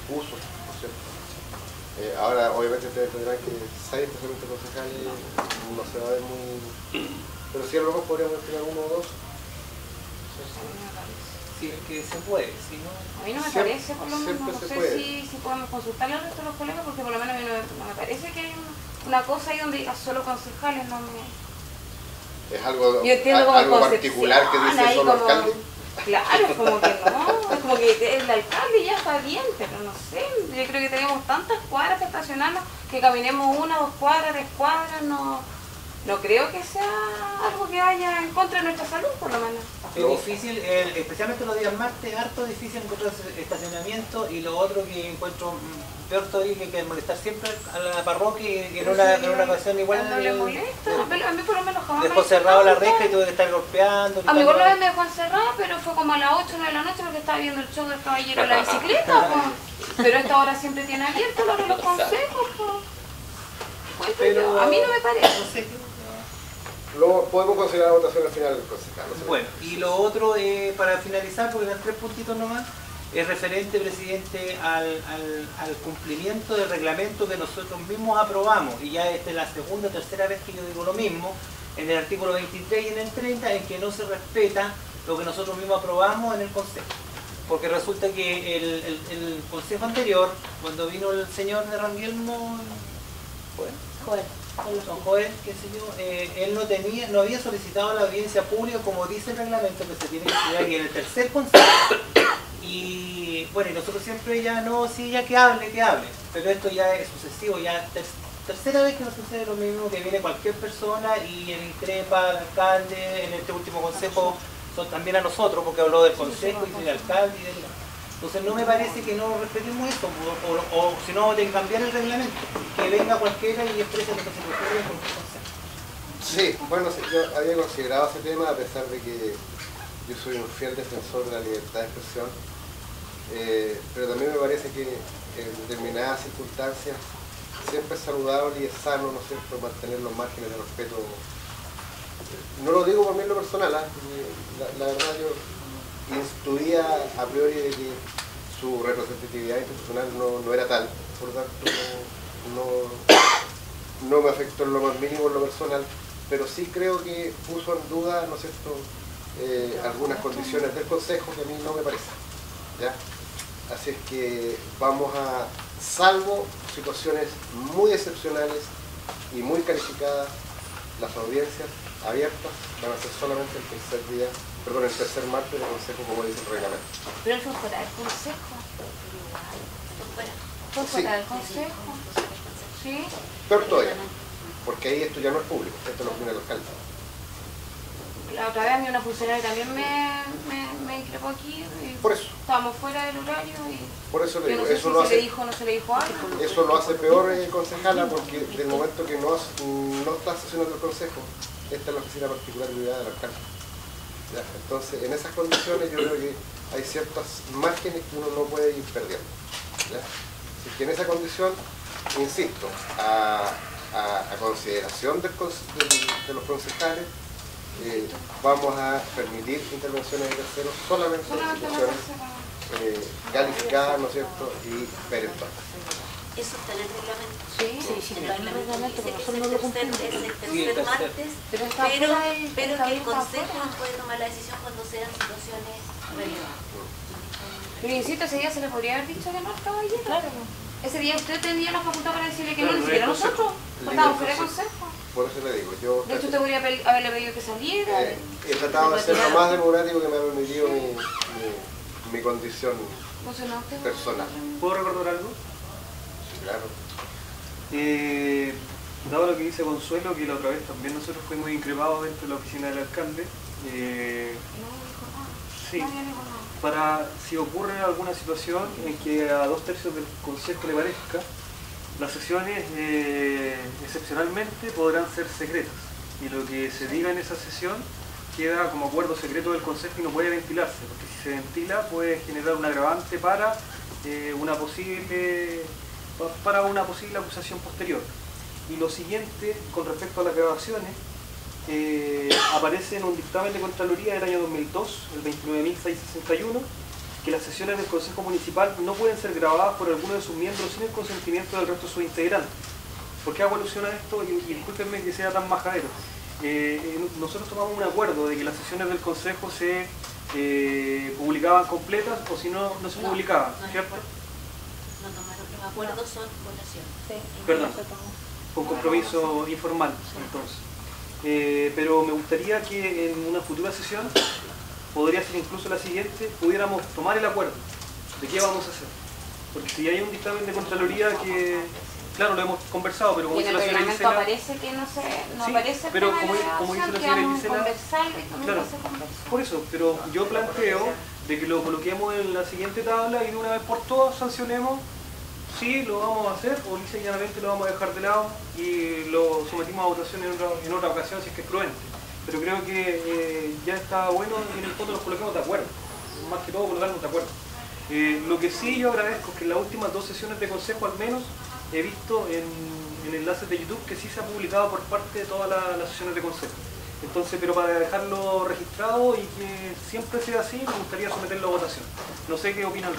usos, ¿no es cierto? Ahora, obviamente, ustedes tendrán que 6 especialmente concejales, no se va a ver muy... Pero sí, a lo mejor podríamos tener 1 o 2. Sí, es que se puede, si no... A mí no me parece, por lo menos, no sé puede. si podemos consultar al resto de los colegas, porque por lo menos a mí no me parece que hay una cosa ahí donde diga solo concejales, no me... Es algo, Yo entiendo como algo particular que dice solo como, alcalde. Claro, es como que no, es como que el alcalde ya está bien, pero no sé, yo creo que tenemos tantas cuadras para estacionarnos que caminemos 1, 2 cuadras, 3 cuadras, no creo que sea algo que vaya en contra de nuestra salud, por lo menos. Es difícil, especialmente los días martes, harto difícil encontrar estacionamiento, y lo otro que encuentro peor todavía que molestar siempre a la parroquia, y en una ocasión igual no le molesta, a mí por lo menos jamás dejó cerrado la reja y tuve que estar golpeando. A mí por lo menos me dejó encerrada, pero fue como a las 8 o 9 de la noche porque estaba viendo el show del caballero de la bicicleta, pues. Pero esta hora siempre tiene abierto los consejos, pues. Pero a mí no me parece. No sé. Lo podemos considerar votación al final del concejal. No sé. Bueno, y lo otro, para finalizar, porque eran 3 puntitos nomás, es referente, presidente, al cumplimiento del reglamento que nosotros mismos aprobamos, y ya esta es la segunda o tercera vez que yo digo lo mismo, en el artículo 23 y en el 30, en que no se respeta lo que nosotros mismos aprobamos en el Consejo. Porque resulta que el Consejo anterior, cuando vino el señor de Ranguelmo, don Joel, qué sé yo, él no había solicitado la audiencia pública como dice el reglamento que se tiene que estudiar, y en el tercer consejo, y bueno, y nosotros siempre ya no, sí, ya que hable, pero esto ya es sucesivo, ya tercera vez que nos sucede lo mismo, que viene cualquier persona y increpa al alcalde. En este último consejo son también a nosotros, porque habló del consejo y del alcalde y del... Entonces no me parece que no respetemos esto, o si no, de cambiar el reglamento, que venga cualquiera y exprese lo que se le ocurre con el consejo. Sí, bueno, yo había considerado ese tema, a pesar de que yo soy un fiel defensor de la libertad de expresión, pero también me parece que en determinadas circunstancias siempre es saludable y es sano, ¿no es cierto?, mantener los márgenes de respeto. No lo digo por mí en lo personal, la verdad yo intuía a priori de que su representatividad institucional no era tal, por lo tanto no me afectó en lo más mínimo en lo personal, pero sí creo que puso en duda, ¿no es cierto?, algunas condiciones del Consejo que a mí no me parecen, ¿ya? Así es que vamos a, salvo situaciones muy excepcionales y muy calificadas, las audiencias abiertas van a ser solamente el tercer martes del Consejo, como dice el reglamento. Pero él fue fuera del Consejo. Fue fuera del Consejo. Sí. Peor todavía, porque ahí esto ya no es público, esto lo opina el alcalde. La otra vez a mí una funcionaria también me increpó aquí y por eso. Estábamos fuera del horario y por eso le digo, no sé eso si lo se hace, le dijo o no se le dijo algo. eso lo hace peor, concejala, porque del momento que no está sesionando el consejo, esta es la oficina particular privada del alcalde. ¿Ya? Entonces, en esas condiciones yo creo que hay ciertos márgenes que uno no puede ir perdiendo. ¿Ya? Así que en esa condición, insisto, a consideración de los concejales, vamos a permitir intervenciones de terceros solamente en situaciones calificadas, ¿no es cierto?, y perentorias. Eso está en el reglamento. Sí, está en el reglamento, pero nosotros no lo cumplimos. Es el tercer martes, pero que el Consejo no puede tomar la decisión cuando sean situaciones relevantes. Pero insisto, ese día se le podría haber dicho que no al caballero. Claro. Ese día usted tenía la facultad para decirle que no, ni siquiera nosotros. Estábamos fuera de consejo. Por eso le digo, yo... De hecho, usted podría haberle pedido que saliera. He tratado de ser lo más democrático que me ha permitido mi condición personal. ¿Puedo recordar algo? Sí, claro. Dado lo que dice Consuelo, que la otra vez también nosotros fuimos increpados dentro de la oficina del alcalde. No dijo nada. Sí, Nadie dijo nada. para si ocurre alguna situación en que a 2/3 del consejo le parezca, las sesiones excepcionalmente podrán ser secretas, y lo que se diga en esa sesión queda como acuerdo secreto del consejo y no puede ventilarse, porque si se ventila puede generar un agravante para una posible acusación posterior. Y lo siguiente, con respecto a las grabaciones, aparece en un dictamen de Contraloría del año 2002, el 29.661, que las sesiones del Consejo Municipal no pueden ser grabadas por alguno de sus miembros sin el consentimiento del resto de sus integrantes. ¿Por qué hago alusión a esto? Y discúlpenme que sea tan majadero. Nosotros tomamos un acuerdo de que las sesiones del Consejo se publicaban completas o si no, no se publicaban, ¿cierto? No tomaron, los acuerdos son votación. Perdón, con compromiso informal, entonces. Pero me gustaría que en una futura sesión, podría ser incluso la siguiente, pudiéramos tomar el acuerdo de qué vamos a hacer. Porque si hay un dictamen de Contraloría que, claro, lo hemos conversado, pero como y en dice el la señora reglamento Gisela... aparece que no Sí, aparece el pero tema de la como dice la grabación, que señora vamos a Gisela, conversar y que claro, nunca se conversó. por eso, pero yo planteo de que lo coloquemos en la siguiente tabla y de una vez por todas sancionemos si lo vamos a hacer o lisa y llanamente lo vamos a dejar de lado y lo sometimos a votación en otra ocasión si es que es prudente. Pero creo que ya está bueno y en el fondo nos coloquemos de acuerdo, más que todo colocarnos de acuerdo. Lo que sí yo agradezco es que en las últimas 2 sesiones de consejo al menos he visto en enlaces de YouTube que sí se ha publicado por parte de todas las sesiones de consejo. Entonces, pero para dejarlo registrado y que siempre sea así, me gustaría someterlo a votación. No sé qué opinan.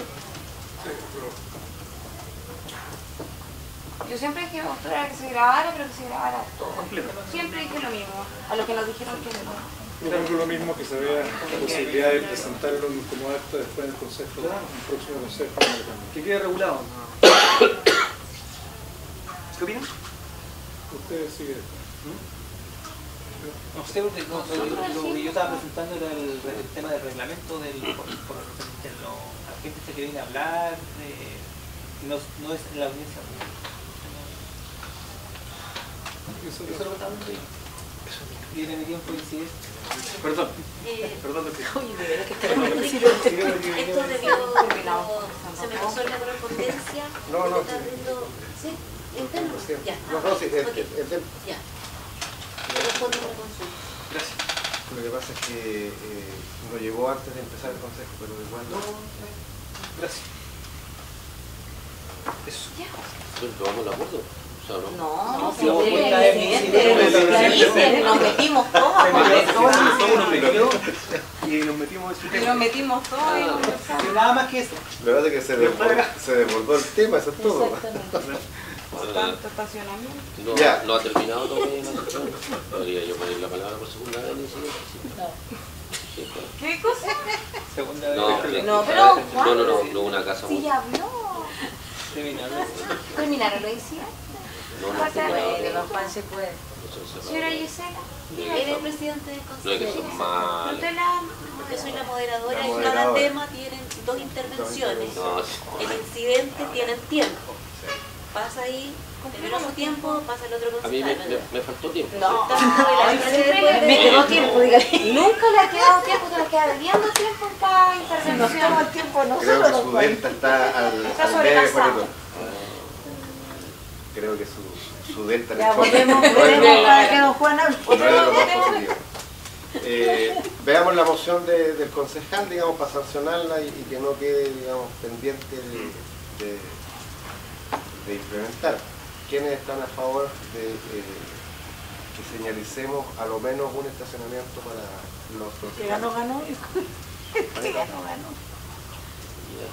Yo siempre dije que que se grabara, pero que se grabara todo. Completo. Siempre dije lo mismo, a lo que nos dijeron que no. Yo creo lo mismo, que se vea la posibilidad de presentarlo como acto después en el consejo, en el próximo consejo. Que quede regulado. ¿Qué opinan? Ustedes siguen. No sé, porque lo que yo estaba presentando era el tema del reglamento de la gente que viene a hablar, no es la audiencia. Eso es lo que estamos viendo. Viene mi tiempo y si es. Perdón. Perdón. Oye, de veras que esto debió, se me pasó en la correspondencia. No. Sí, interno. Ya. No, sí, Ya. Respondo una consulta. Gracias. Lo que pasa es que no llegó antes de empezar el consejo, pero igual no. Gracias. Eso. Pero tomamos el acuerdo. O sea, No, sí, está evidente. nos metimos todos. Y nos metimos en su Y tema. nos metimos todos y conversamos. Y nada más que eso. La verdad es que se desbordó el tema, eso es todo. Tanto estacionamiento. Ya. No ha terminado todavía la sesión. Podría yo pedir la palabra por segunda vez. Sí, pues. ¿Qué cosa? Segunda vez. No, pero Juan, No, una casa sí muy... ya habló. ¿Terminaron lo hicieron? No ha terminado. Don Juan se puede. Señora Gisela, Eres presidente del No es que consejo. son mal. no te la... Yo soy la moderadora La y cada moderadora. tema tienen 2 intervenciones. No, El incidente tienen tiempo. Pasa ahí, terminó su tiempo, pasa el otro a mí concejal. me faltó tiempo. No, Me quedó tiempo, dígale. nunca le ha quedado tiempo, te le queda debiendo tiempo en cada intervención. el tiempo Creo que su delta está al Está al sobrepasado. medio. Creo que su delta Ya, informe volvemos no es lo para que don Juan hable. no es de lo más positivo. Veamos la moción del concejal, digamos, para sancionarla y que no quede, digamos, pendiente de implementar. ¿Quiénes están a favor de que señalicemos a lo menos un estacionamiento para los Que concejales? ganó. Que ganó. Mira,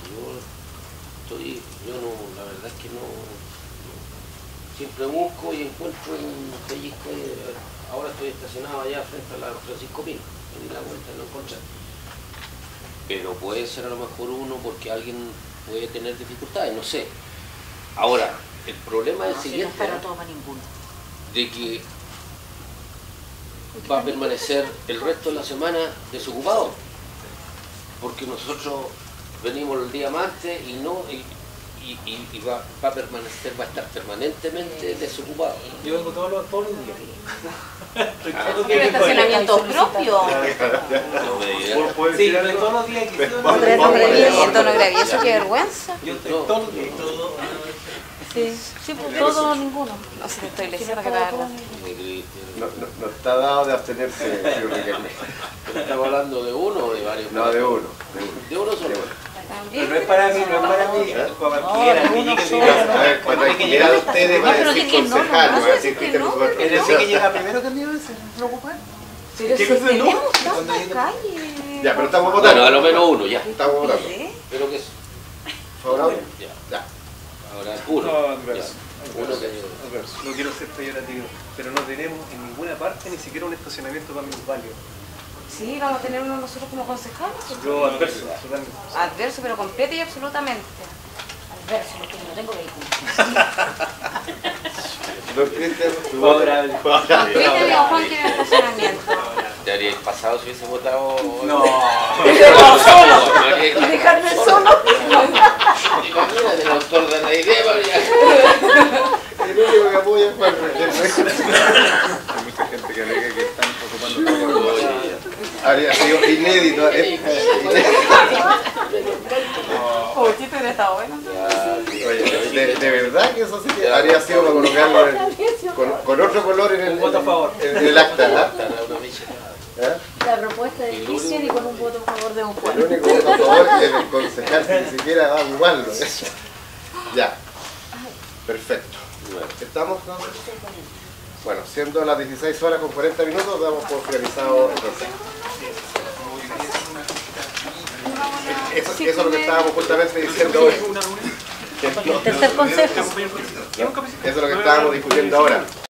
yo no, la verdad es que no, siempre busco y encuentro un pellizco y ahora estoy estacionado allá frente a la Francisco Pino, me di la vuelta y lo encontré. Pero puede ser a lo mejor uno porque alguien puede tener dificultades, no sé. Ahora, el problema es el siguiente, de que va a permanecer el resto de la semana desocupado, porque nosotros venimos el día martes y no y va a permanecer, va a estar permanentemente desocupado. Yo vengo todos los días. ¿Un estacionamiento propio? No me digas. ¿Puedo Sí, decir estoy algo? todos los días aquí. Esto no gravioso, qué vergüenza. Yo estoy todos los días. Sí, pues todo ninguno. No sé, te estoy leyendo que la verdad. No está dado de abstenerse, señor Riquelme. ¿Estamos hablando de uno o de varios? No, de uno. De uno solo. Pero no es para mí, no es para mí. Para cualquiera, A ver, cuando quiera de ustedes va a decir concejal, va a decir Cristian Roberto. es decir, que llega primero que el mío, se preocupan. Pero si tenemos tanta calle. Ya, pero estamos Bueno, a votando. lo menos uno, ya. Estamos votando. Pero que es ¿Favorable? ya. Ya. Ahora uno. No, adverso. Ya. Uno que Adverso. No quiero ser peyorativo, pero no tenemos en ninguna parte ni siquiera un estacionamiento para minusválidos. Sí, vamos a tener uno nosotros como concejales. Yo adverso, totalmente. Adverso, pero completo y absolutamente. Adverso, porque no tengo vehículo. Don Cristian, tu Favorable. ¿Qué amigo Juan quiere un estacionamiento? te habría pasado si hubiese votado. No. ¿Y dejarme solo? Imagínate el autor de la idea, María. El único que apoya es Juan Reyes. Hay mucha gente que alega que están ocupando todo el lugar. Habría sido inédito. Oh, Tito hubiera estado bueno. Oye, de verdad que eso sí que habría sido para colocarlo con otro color en Un voto a favor. en el acta. ¿Ah? Una bicha. ¿Ah? La propuesta de Cristian y con un voto a favor de un Juan. El único voto a favor es el concejal que ni siquiera va a ocuparlo. Ya. Perfecto. ¿Estamos? ¿No? Bueno, siendo las 16 horas con 40 minutos, damos por finalizado el consejo. Eso es lo que estábamos justamente diciendo hoy. El tercer consejo. Eso es lo que estábamos discutiendo ahora.